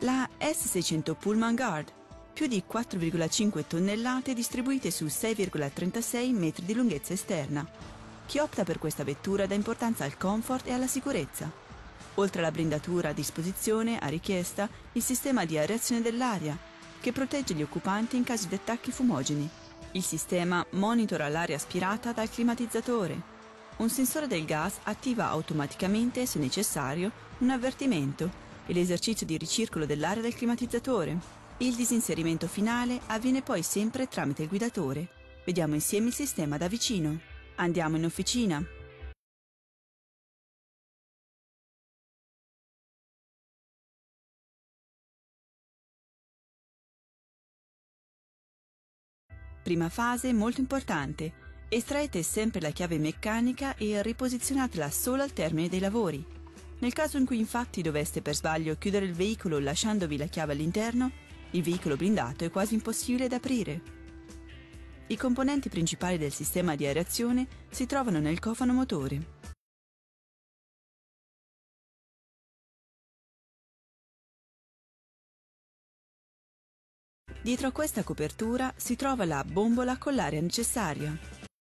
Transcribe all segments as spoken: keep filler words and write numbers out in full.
La S seicento Pullman Guard, più di quattro virgola cinque tonnellate distribuite su sei virgola trentasei metri di lunghezza esterna. Chi opta per questa vettura dà importanza al comfort e alla sicurezza. Oltre alla blindatura a disposizione, a richiesta, il sistema di areazione dell'aria, che protegge gli occupanti in caso di attacchi fumogeni. Il sistema monitora l'aria aspirata dal climatizzatore. Un sensore del gas attiva automaticamente, se necessario, un avvertimento e l'esercizio di ricircolo dell'aria del climatizzatore. Il disinserimento finale avviene poi sempre tramite il guidatore. Vediamo insieme il sistema da vicino. Andiamo in officina. Prima fase molto importante. Estraete sempre la chiave meccanica e riposizionatela solo al termine dei lavori. Nel caso in cui infatti doveste per sbaglio chiudere il veicolo lasciandovi la chiave all'interno, il veicolo blindato è quasi impossibile da aprire. I componenti principali del sistema di areazione si trovano nel cofano motore. Dietro a questa copertura si trova la bombola con l'aria necessaria.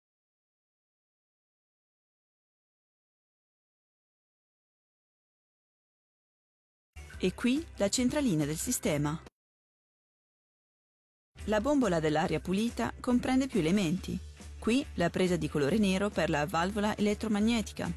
E qui la centralina del sistema. La bombola dell'aria pulita comprende più elementi. Qui la presa di colore nero per la valvola elettromagnetica.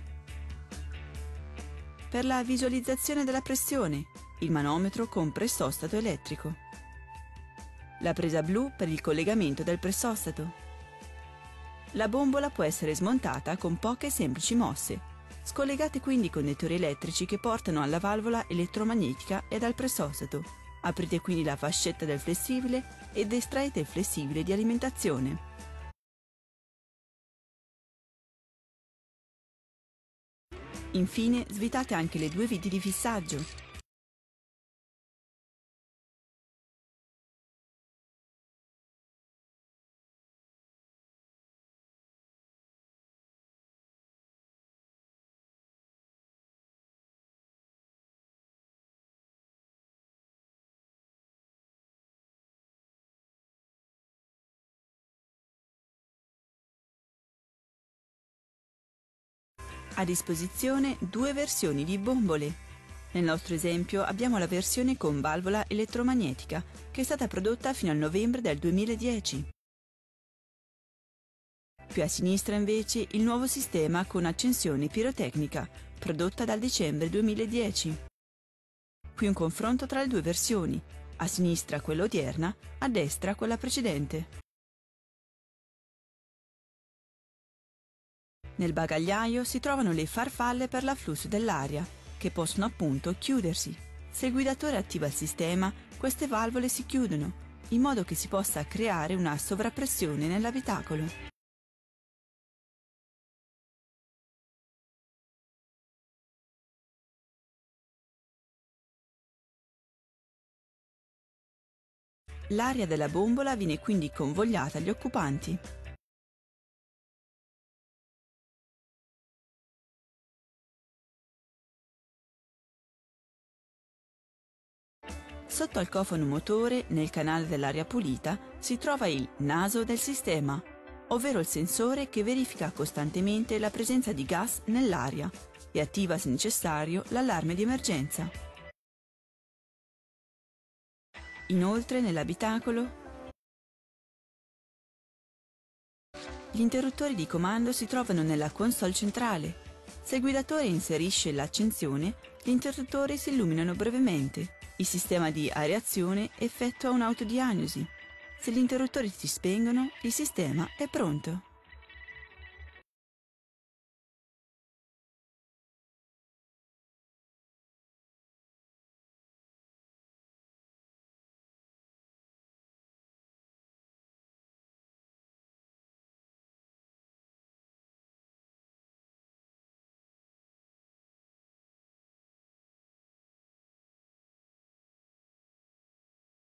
Per la visualizzazione della pressione, il manometro con pressostato elettrico. La presa blu per il collegamento del pressostato. La bombola può essere smontata con poche semplici mosse. Scollegate quindi i connettori elettrici che portano alla valvola elettromagnetica ed al pressostato. Aprite quindi la fascetta del flessibile ed estraete il flessibile di alimentazione. Infine svitate anche le due viti di fissaggio. A disposizione due versioni di bombole. Nel nostro esempio abbiamo la versione con valvola elettromagnetica, che è stata prodotta fino al novembre del duemiladieci. Più a sinistra invece il nuovo sistema con accensione pirotecnica, prodotta dal dicembre duemiladieci. Qui un confronto tra le due versioni, a sinistra quella odierna, a destra quella precedente. Nel bagagliaio si trovano le farfalle per l'afflusso dell'aria, che possono appunto chiudersi. Se il guidatore attiva il sistema, queste valvole si chiudono, in modo che si possa creare una sovrappressione nell'abitacolo. L'aria della bombola viene quindi convogliata agli occupanti. Sotto al cofano motore, nel canale dell'aria pulita, si trova il naso del sistema, ovvero il sensore che verifica costantemente la presenza di gas nell'aria e attiva se necessario l'allarme di emergenza. Inoltre, nell'abitacolo, gli interruttori di comando si trovano nella console centrale. Se il guidatore inserisce l'accensione, gli interruttori si illuminano brevemente. Il sistema di areazione effettua un'autodiagnosi. Se gli interruttori si spengono, il sistema è pronto.